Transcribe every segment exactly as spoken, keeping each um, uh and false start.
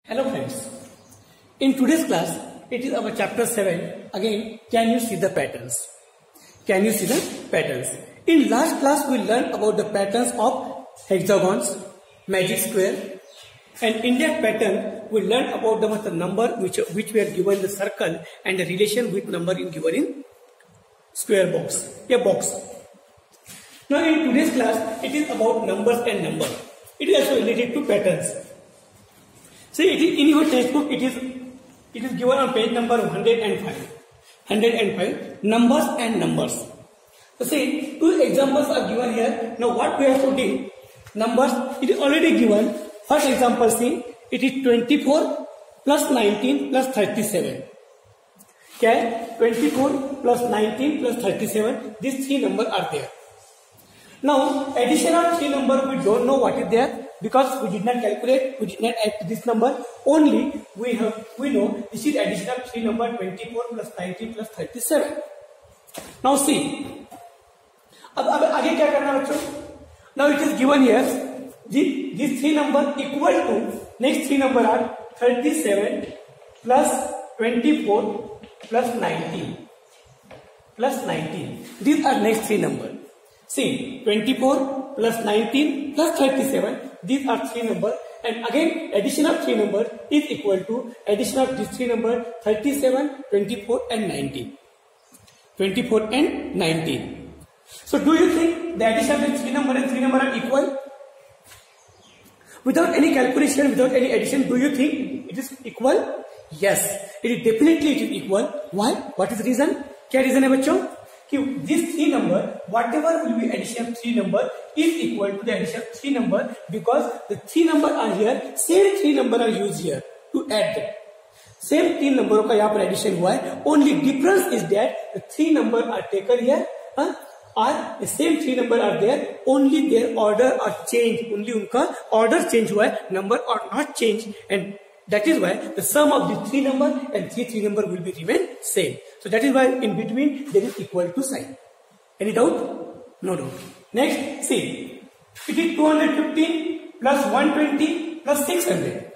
Hello friends, in today's class it is our chapter seven. Again, can you see the patterns? Can you see the patterns? In last class we learned about the patterns of hexagons, magic square, and in that pattern we learned about the, the number which, which were given in the circle and the relation with number in given in square box, a box. Now in today's class it is about numbers and number. It is also related to patterns. See, it is in your textbook, it is it is given on page number one hundred five. one hundred five, numbers and numbers. So see, two examples are given here. Now what we have to do? Numbers, it is already given. First example, see, it is twenty-four plus nineteen plus thirty-seven. Okay, twenty-four plus nineteen plus thirty-seven, these three numbers are there. Now, addition of three numbers, we don't know what is there. Because we did not calculate, we did not add to this number. Only we have we know this is addition of three number twenty-four plus nineteen plus thirty-seven. Now see, अब अब आगे क्या करना बच्चों? Now it is given here. These these three number equal to next three number are thirty-seven plus twenty-four plus nineteen plus nineteen. These are next three number. See, twenty-four plus nineteen plus thirty-seven. These are three numbers, and again addition of three numbers is equal to addition of these three numbers thirty-seven, twenty-four and nineteen. twenty-four and nineteen. So do you think the addition of the three numbers and three numbers are equal? Without any calculation, without any addition, do you think it is equal? Yes, it is definitely it is equal. Why? What is the reason? क्या reason है बच्चों? कि these three number, whatever will be addition of three number is equal to the addition of three number, because the three number are here, same three number are used here to add them. Same तीन नंबरों का यहाँ पर addition हुआ है. Only difference is that the three number are taken here, huh? or the same three number are there. Only their order are changed. Only उनका order change हुआ है, number are not changed, and that is why the sum of the three number and three three number will be remain same. So that is why in between there is equal to sign. Any doubt? No doubt. Next, see, it is two hundred fifteen plus one hundred twenty plus six hundred.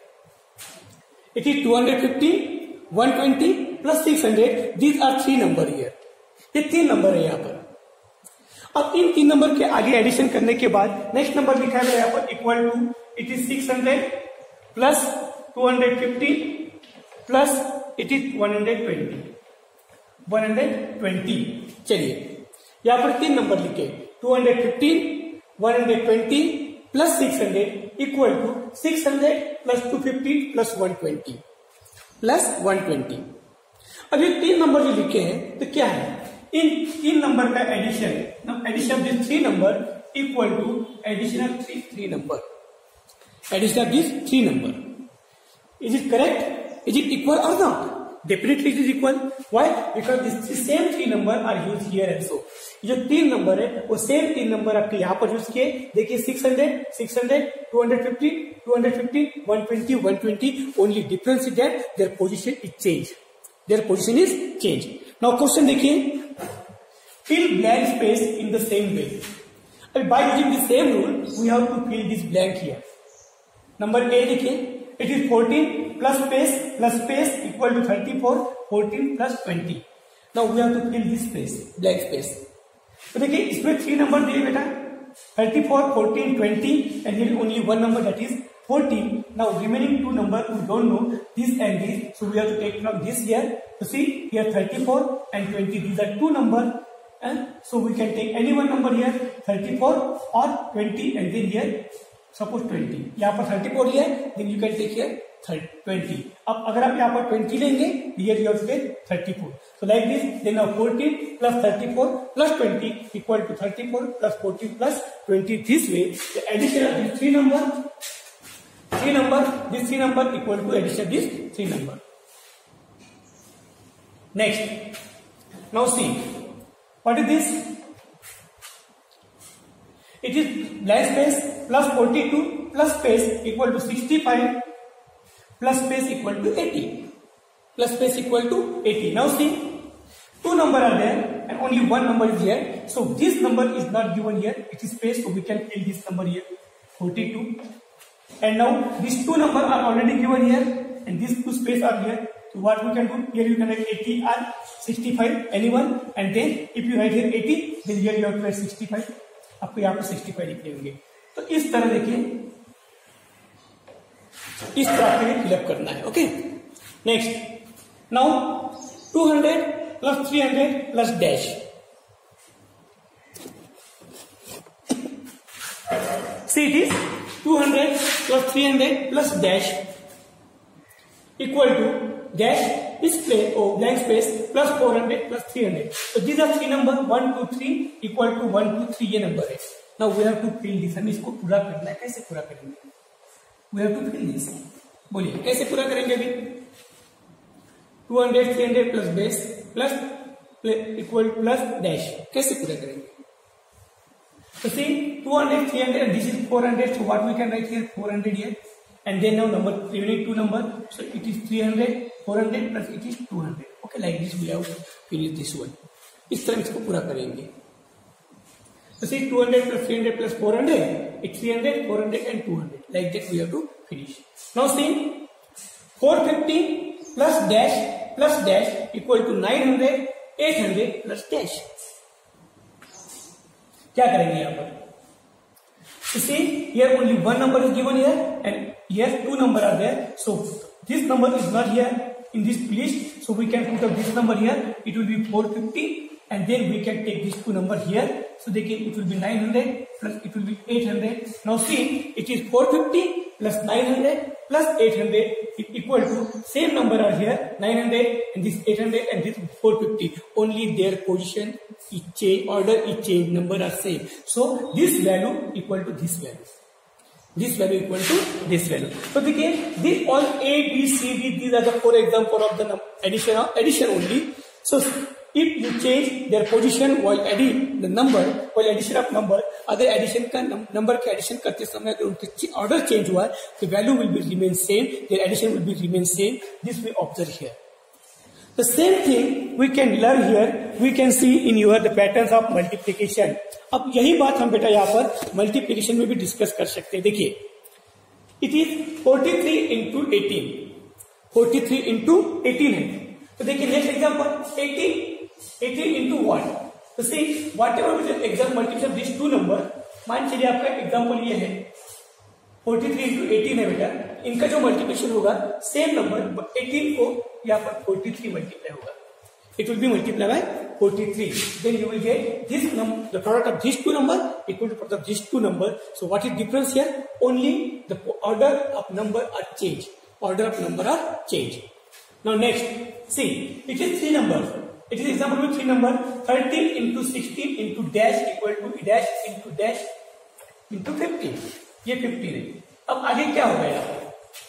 It is two hundred fifteen, one hundred twenty plus six hundred. These are three number here. ये तीन number है यहाँ पर. अब इन तीन number के आगे addition करने के बाद नेक्स्ट नंबर लिखा है यहाँ पर equal to it is six hundred plus two hundred fifty plus it is one hundred twenty. One hundred twenty. चलिए यहाँ पर तीन नंबर लिखे two hundred fifteen, one hundred twenty plus six hundred equal to six hundred plus two fifty plus one twenty plus one twenty. अब ये तीन number जो लिखे हैं तो क्या है? इन तीन नंबर का addition, addition of this three number equal to addition of three three number. Addition of this three number. Is it correct? Is it equal और not? Definitely it is equal. Why? Because this same three number are used here also. जो तीन number है वो same तीन number आपके यहाँ पर use किए. देखिए six hundred, six hundred, two hundred fifty, two hundred fifty, one twenty, one twenty. Only difference is that their position is changed. Their position is changed. Now question देखिए, fill blank space in the same way. By using the same rule, we have to fill this blank here. Number A देखिए, it is fourteen plus space plus space equal to thirty-four. fourteen plus twenty. Now we have to fill this space, blank space. तो देखिए इसमें three number दिए बेटा, thirty-four, fourteen, twenty, and here only one number, that is fourteen. Now remaining two number we don't know this and this, so we have to take from this here. So see here thirty-four and twenty, these are two number, and so we can take any one number here, thirty-four or twenty, and then here suppose twenty. यहाँ पर thirty four लिया है, then you can take here twenty. अब अगर आप यहाँ पर twenty लेंगे, here you have to take thirty four. So like this, then now fourteen plus thirty four plus twenty equal to thirty four plus fourteen plus twenty. This way the addition of this three number, three number, this three number equal to addition of this three number. Next, now see what is this? It is blank space plus forty-two plus space equal to sixty-five plus space equal to eighty plus space equal to eighty. Now see, two number are there and only one number is here. So this number is not given here. It is space, so we can fill this number here. forty-two And now these two numbers are already given here, and these two space are here. So what we can do here, you can write eighty or sixty-five, anyone, and then if you write here eighty, then here you have to write sixty-five. आपको यहाँ पे sixty-five लिखने होंगे. तो इस तरह देखिए, इस तरह आपको फिलअप करना है. Okay, next. Now two hundred plus three hundred plus dash. See this two hundred plus three hundred plus dash equal to dash is place or blank space plus four hundred plus three hundred. So these are three numbers, one, two, three equal to one, two, three ये number है. Now we have to fill this. हमें इसको पूरा करना है. कैसे पूरा करेंगे? We have to fill this. बोलिए कैसे पूरा करेंगे अभी? two hundred, three hundred plus base plus equal plus dash. कैसे पूरा करेंगे? So see two hundred, three hundred, and this is four hundred. So what we can write here? four hundred here. And then now number, we need two number. So it is three hundred, four hundred plus it is two hundred. Okay, like this we have to finish this one. इस तरह इसको पूरा करेंगे. So see two hundred plus three hundred plus four hundred, it's three hundred, four hundred and two hundred. Like that we have to finish. Now see four hundred fifty plus dash plus dash equal to nine hundred, eight hundred plus dash. क्या करेंगे यहाँ पर? So see here only one number is given here and here two number are there. So this number is not here in this list. So we can put up this number here. It will be four hundred fifty and then we can take these two number here. So they can, it will be nine hundred plus it will be eight hundred. Now see it is four hundred fifty plus nine hundred plus eight hundred equal to same number are here nine hundred and this eight hundred and this four hundred fifty. Only their position is change, order is change, number are same. So this value equal to this value. This value equal to this value. So देखिए these all A, B, C, D, these are the four example of the addition of addition only. So if you change their position while adding the number, while addition of number, other addition का number के addition करते समय अगर उनके order change हुआ, the value will be remain same, their addition will be remain same. This we observe here. The same thing we can learn here. We can see in your the patterns of multiplication. अब यही बात हम बेटा यहाँ पर multiplication में भी discuss कर सकते हैं. देखिए it is forty-three into eighteen, forty-three into eighteen है. तो देखिए next example eighteen, eighteen into one. तो see whatever is example multiplication this two number. मान चलिए आपका एग्जांपल ये है forty-three into eighteen है बेटा. इनका जो मल्टीप्लिकेशन होगा सेम नंबर eighteen को यहाँ पर forty-three मल्टीप्लाई होगा. It will be multiplied by forty-three. Then you will get this number, the product of these two number equal to product of these two number. So what is difference here? Only the order of number are changed. Order of number are changed. Now next, see, it is three numbers. It is example with three number. thirteen into sixteen into dash equal to dash into dash into fifteen. ये fifteen है. अब आगे क्या होगा यहाँ?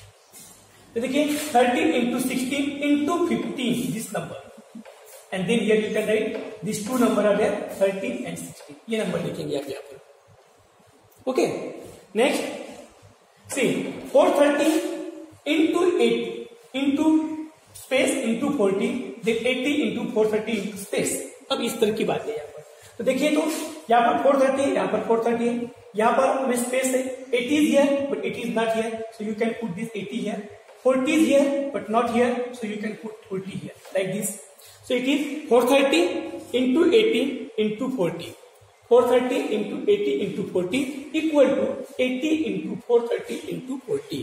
तो देखिए thirteen into sixteen into fifteen this number. And then here you can write these two number are there thirteen and sixteen. ये नंबर लिखेंगे आप यहाँ पर. Okay. Next, see four hundred thirty into eight into space into forty, then eighty into four hundred thirty into space. अब इस तरह की बात है यहाँ पर. तो देखिए तो यहाँ पर four hundred thirty, यहाँ पर four hundred thirty है, यहाँ पर हमें space है. eighty is here but it is not here, so you can put this eighty here. forty is here but not here, so you can put forty here like this. So it is four hundred thirty into eighty into forty. four hundred thirty into eighty into forty equal to eighty into four hundred thirty into forty.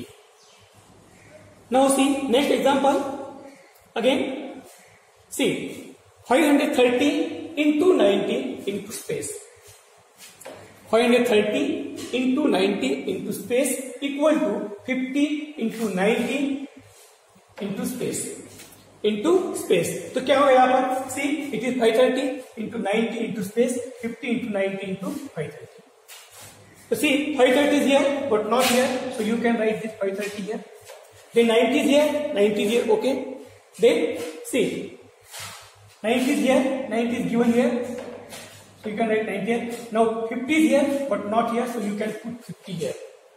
Now see next example. Again see five hundred thirty into ninety into space. five hundred thirty into ninety into space equal to fifty into ninety into space. Into space. तो क्या होगा यहाँ पर? See, it is five hundred thirty into ninety into space, fifty into ninety into five hundred thirty. So see, five hundred thirty is here, but not here. So you can write this five hundred thirty here. Then ninety is here, ninety is here. Okay. Then see, ninety is here, ninety is given here. So you can write ninety here. Now fifty is here, but not here. So you can put fifty here.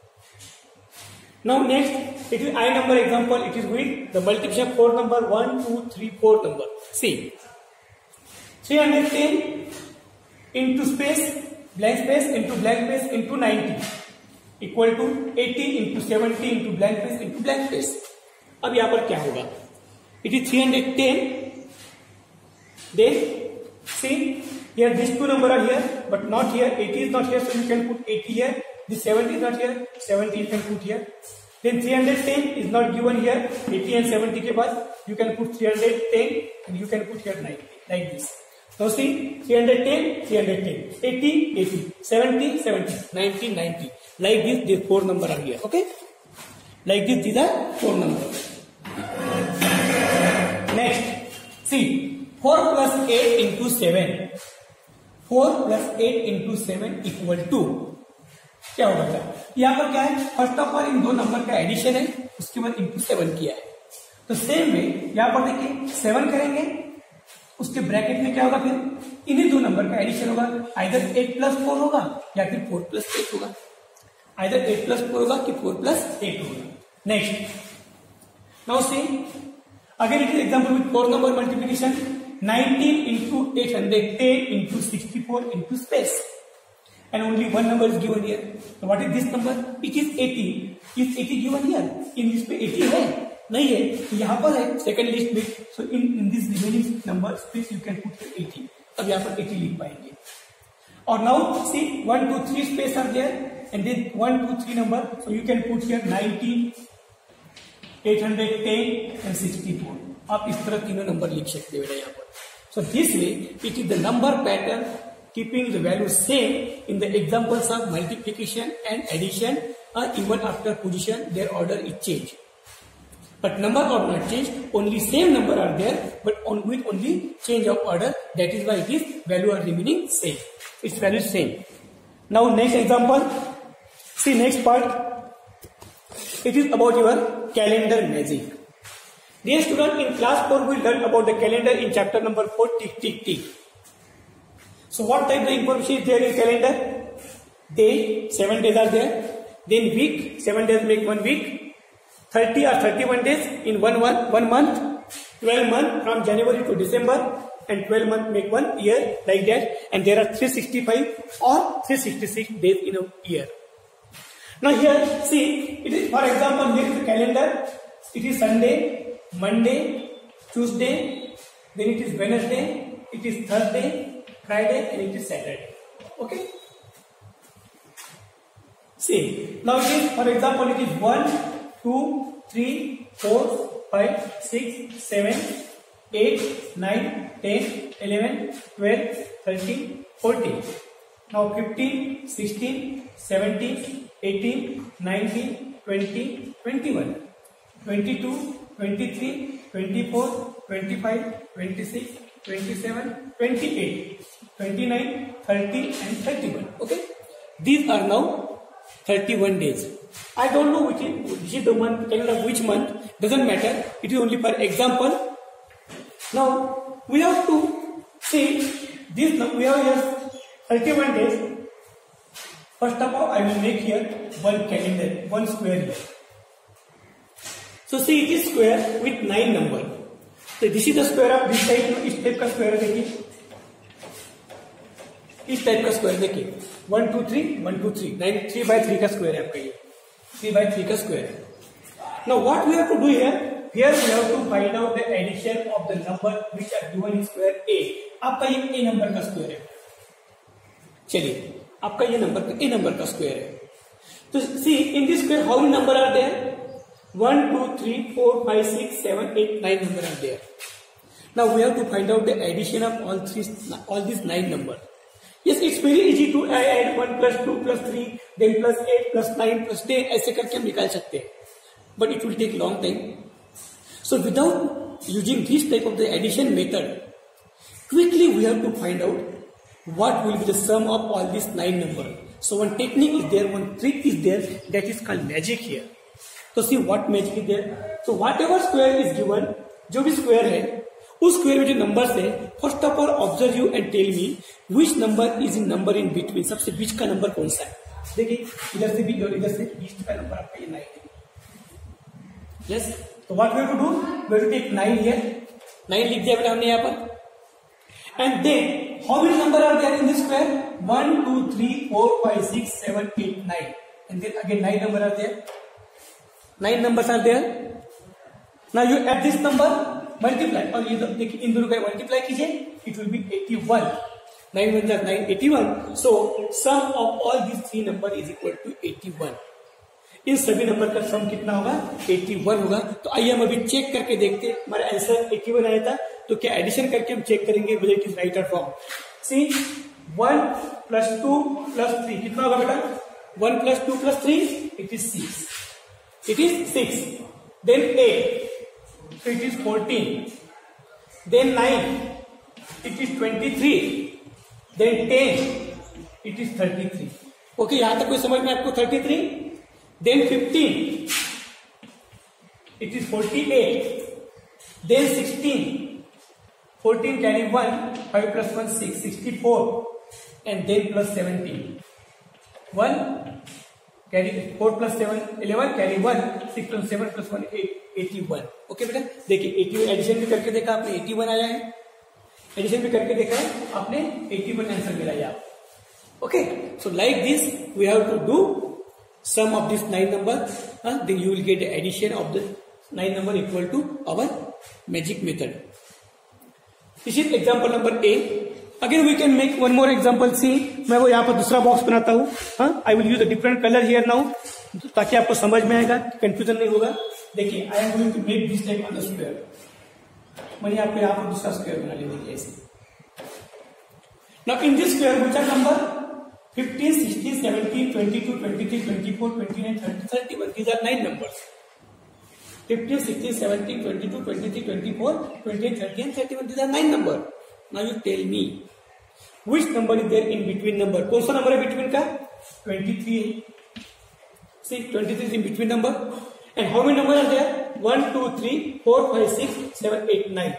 Now next, it is I number example. It is with the multiplication four number one, two, three, four number. See, three hundred ten into space, blank space into blank space into ninety. Equal to eighty into seventy into blank space into blank space. अब यहां पर क्या होगा, it is three hundred ten, then see here these two number are here but not here, eighty is not here, so you can put eighty here, this seventy is not here, seventy you can put here, then three hundred ten is not given here, eighty and seventy के बाद you can put three hundred ten and you can put here ninety like this. Now see three hundred ten, three hundred ten, eighty, eighty, seventy, seventy, ninety, ninety, like this these four number are here, okay, like this these are four numbers. Next see four plus eight into seven, four plus eight into seven equal to क्या होगा, यहाँ पर क्या है, first of all in दो number का addition है, उसके बाद इंटू सेवन किया है, तो सेम में यहाँ पर देखिए सेवन करेंगे, उसके ब्रैकेट में क्या होगा, फिर इन्हीं दो नंबर का एडिशन होगा, आइदर एट प्लस फोर होगा या फिर फोर प्लस एट होगा, आइदर एट प्लस फोर होगा कि फोर प्लस एट होगा. Next now see again it is example with four number multiplication, nineteen into eight hundred ten into sixty-four into space, and only one number is given here. So what is this number? It is eighty. Is eighty given here? In this पे eighty है नहीं है, यहाँ पर है second list में, so in in this remaining number space you can put eighty. अब यहाँ पर eighty लिख पाएंगे. और now see one two three space are there and then one two three number, so you can put here nineteen, eight hundred ten and sixty-four. आप इस तरह तीनों नंबर लिख सकते हो यहाँ पर. So this way it is the number pattern keeping the value same in the examples of multiplication and addition, or even after position their order is changed. But number are not changed, only same number are there but on with only change of order. That is why it is value are remaining same. Its value is same. Now next example, see next part. It is about your calendar magic. Dear student, in class four we learned about the calendar in chapter number four, tick tick tick. So what type of information is there in calendar? Day, seven days are there. Then week, seven days make one week. thirty or thirty-one days in one one one month. twelve months from January to December, and twelve months make one year, like that. And there are three hundred sixty-five or three hundred sixty-six days in a year. Now here see, it is for example here is the calendar. It is Sunday, Monday, Tuesday, then it is Wednesday, it is Thursday, Friday, and it is Saturday. Okay. See, now it is, for example, it is one, two, three, four, five, six, seven, eight, nine, ten, eleven, twelve, thirteen, fourteen. Now fifteen, sixteen, seventeen, eighteen, nineteen, twenty, twenty-one, twenty-two, twenty-three, twenty-four, twenty-five, twenty-six, twenty-seven, twenty-eight, twenty-nine, thirty and thirty-one. Okay. These are now thirty-one days. I don't know which is, which is the month, calendar which month, doesn't matter. It is only for example. Now we have to see this, we have here thirty-one days. First of all I will make here one calendar, one square here. So see it is square with nine number. So this is the square of this type. इस type का square देखिए, इस type का square देखिए, one two three one two three nine three by three का square है आपका, ये थ्री बाई थ्री का स्क्वायर है. Now what we have to do here? Here we have to find out the addition of the number which are given in square A. आपका ये A number का square है. चलिए आपका ये number A number का square है. तो see in this square how many number are there? one, two, three, four, five, six, seven, eight, nine number are there. Now we have to find out the addition of all three, all these nine number. Yes, it's very easy to add one plus two plus three, then plus eight plus nine plus ten, ऐसे करके हम निकाल सकते हैं. But it will take long time. So without using this type of the addition method, quickly we have to find out what will be the sum of all these nine number. So one technique is there, one trick is there, that is called magic here. तो see what magic is there. So whatever square is given, जो भी square है उस square में जो numbers है, first of all observe you and tell me which number is in number in between. सबसे बीच का नंबर कौन सा है? देखिए इधर से भी और इधर से बीच का नंबर आपका ये नाइन है. यस, तो what we have to do, we have to take nine here. Nine लिख दिया बेटा हमने यहाँ पर. And then how many number are there in this square? One two three four five six seven eight nine. and then again nine number are there. Nine numbers are there. Now you add this number, multiply, और ये देखिए इन दोनों का multiply कीजिए, it will be eighty-one. Nine one is nine, eighty-one. So sum of all these three number is equal to eighty-one. इन सभी number का सम कितना होगा? eighty-one होगा. तो आइए हम अभी चेक करके देखते हैं. हमारा आंसर eighty-one आया था, तो क्या एडिशन करके हम चेक करेंगे whether it is right or wrong. See, one plus two plus three कितना होगा बेटा? one plus two plus three, it is six. It is six. Then eight, so it is fourteen. Then nine, it is twenty-three. Then ten, it is thirty-three. Okay, यहां तक कोई समझ में आपको? thirty-three. Then fifteen, it is forty-eight. Then sixteen, fourteen carry one, five plus one, six, sixty-four. And then plus seventeen, one carry four plus seven, eleven carry one, six plus seven plus one, eight, eighty-one. Okay बेटा, देखिए eighty-one addition भी करके देखा आपने, eighty-one आया है. Addition भी करके देखा है आपने, eighty-one आंसर मिला है आप. Okay, so like this we have to do sum of this nine number, uh, then you will get the addition of the nine number equal to our magic method. This is example number A. Again we can make one more example. See, मैं वो यहाँ पर दूसरा box बनाता हूँ. हाँ, I will use a different color here now, ताकि आपको समझ में आएगा, कंफ्यूजन नहीं होगा. देखिए, I am going to make this type of the square. मैंने आपको यहाँ पर दूसरा स्क्वायर बना लिया ऐसे. Now in this square, which are number? fifteen, sixteen, seventeen, twenty-two, twenty-three, twenty-four, twenty-nine, thirty, thirty-one. These are nine numbers. fifteen, sixteen, seventeen, twenty-two, twenty-three, twenty-four, twenty-eight, thirty and thirty-one. These are nine numbers. Now you tell me which number is there in between number. कौन सा number है between का? twenty-three. See, twenty-three is in between number. And how many numbers are there? one, two, three, four, five, six, seven, eight, nine.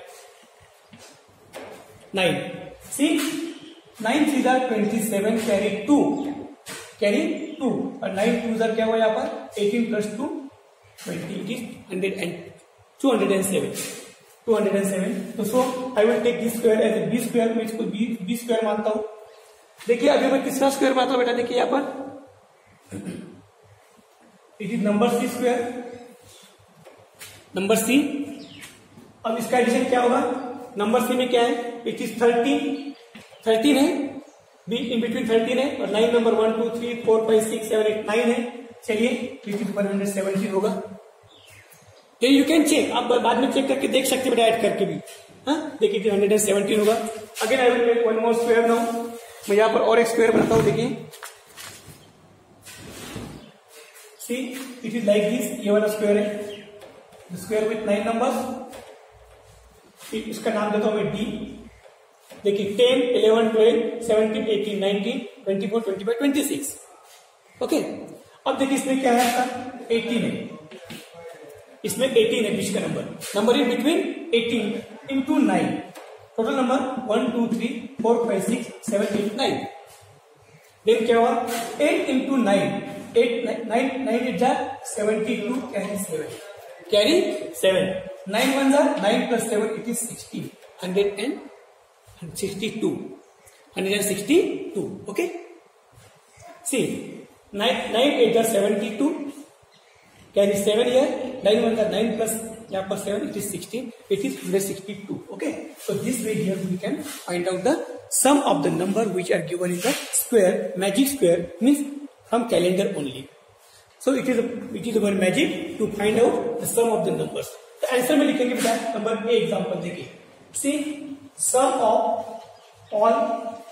nine. See, nine threes are twenty-seven, carry two. Carry two. और nine twos are क्या हुआ यहाँ पर? eighteen plus two, twenty. It is one hundred and two hundred seven. two hundred seven. तो so I will take this square as a b square, मैं इसको b b square मानता हूँ. देखिए अभी मैं किसका स्क्वायर मानता हूँ बेटा? देखिए यहाँ पर it is number c square. Number c. अब इसका एडिशन क्या होगा? नंबर c में क्या है? it is thirteen. thirteen है, b in between thirteen है, और nine number one, two, three, four, five, six, seven, eight, nine है. चलिए, it is one hundred seventeen होगा. तो यू कैन चेक, आप बाद में चेक करके देख सकते हैं बेटा, ऐड करके भी. हाँ, देखिए one hundred seventeen होगा. Again I will make one more square now. मैं यहाँ पर और एक स्क्वायर बनाता हूँ. देखिए, see it is like this. ये वाला स्क्वायर है, स्क्वायर विथ नाइन नंबर्स. इसका नाम देता हूं मैं डी. देखिए ten, eleven, twelve, seventeen, eighteen, nineteen, twenty four, twenty five, twenty six. Okay, अब देखिए इसमें क्या है आपका? एटीन है. इसमें एटीन है बीच का number. Number in between eighteen into nine. Total number one, two, three, four, five, six, seven, eight, nine. Then क्या हुआ? Eight into nine. Eight nine nine eight जा seventy two, carry seven. Carry seven. Nine one जा nine plus seven, it is sixteen. Hundred and sixty two. Hundred and sixty two. Okay, see nine nine eight जा seventy two. Carry seven here. nine one का nine plus यहाँ पर seven, it is sixteen. It is one hundred sixty-two. Okay, so this way here we can find out the sum of the number which are given in the square. Magic square means from calendar only. So it is a, it is our magic to find out the sum of the numbers. तो answer में लिखेंगे बेटा number A. Example देखिए. See, sum of all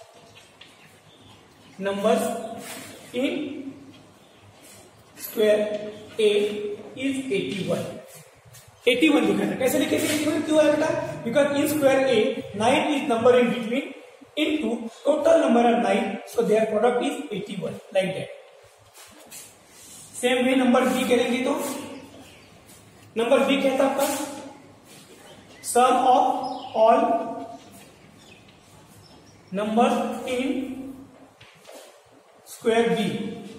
numbers in square A is eighty-one. eighty-one लिखा था. कैसे लिखेंगे eighty-one? क्यों है बेटा? Because in square A, nine is number in between. Into total number are nine, so their product is eighty-one. Like that. Same way number B करेंगे तो number B क्या था आपका? Sum of all numbers in square B.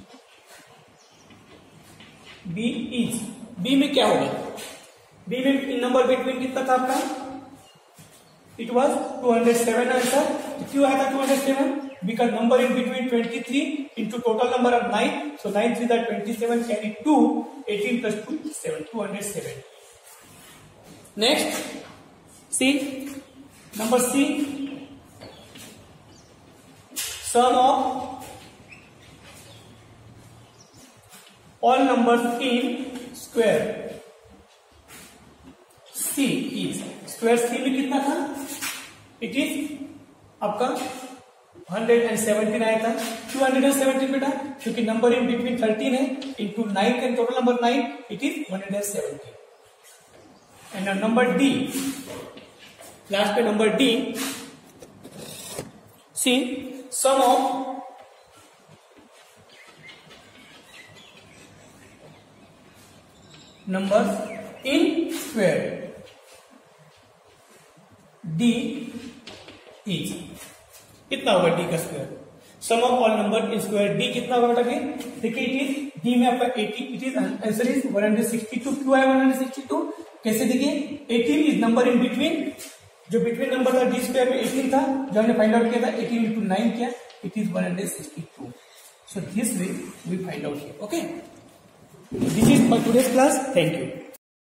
B is, B में क्या होगा? B में number between कितना था आपका? It was two hundred seven answer. क्यों आया था two hundred seven? because number in between twenty-three into total number of nine. So nine three are twenty-seven, carry two, eighteen plus two is seven, two hundred seven. Next, see number C, sum of all numbers in square. C is square C में कितना था? It is आपका one seventeen आया था. क्यों one seventeen बेटा? क्योंकि number in between thirteen है into nine and total number nine, it is one seventeen. And number D, last पे number D, see sum of numbers in square D is कितना होगा? D का square. Sum of all number in square D कितना होगा बेटा? फिर देखिए it is D में आपका eighty, it is answer is one sixty two. क्यों है वन सिक्सटी टू? कैसे देखिए? Eighteen is number in between, जो बिटवीन नंबर था डी स्क्वायर में एटीन था, जो हमने फाइंड आउट किया था एटीन इंटू नाइन किया, it is one sixty two. So this way we find out here. Okay, this is for today's class. Thank you.